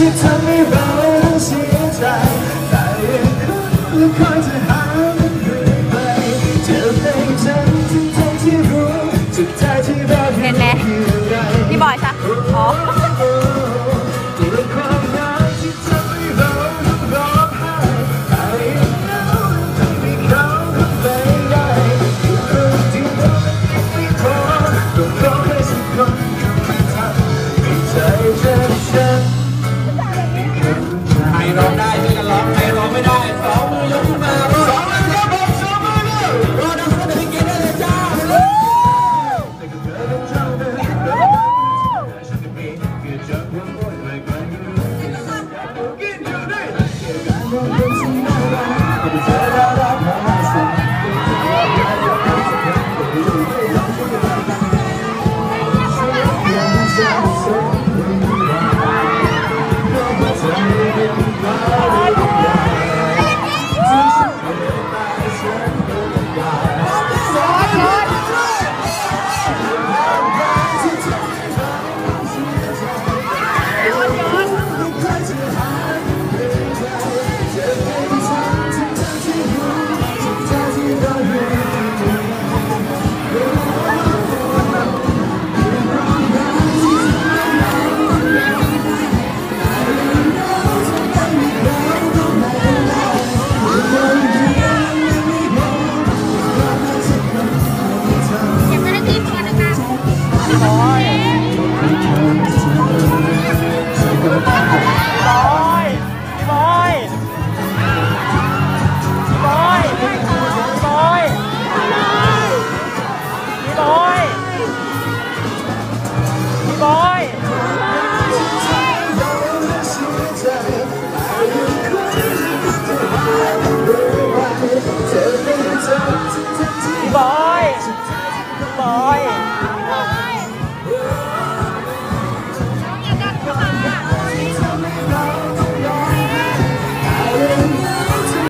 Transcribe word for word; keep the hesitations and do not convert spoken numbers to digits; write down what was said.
ที่ทำให้เราต้องเสียใจแต่ยังคงคอยจะหามันเรื่อยไปจะได้จำถึงทั้งที่รู้สุดท้ายที่เราเห็นไหมพี่บอยจ้ะอ๋อใครร้องได้ช่วยกันร้องใครร้องไม่ได้สองมือยกขึ้นมาสองมือครับผมสองมือเลยรอดังคนที่กินได้เลยจ้าเ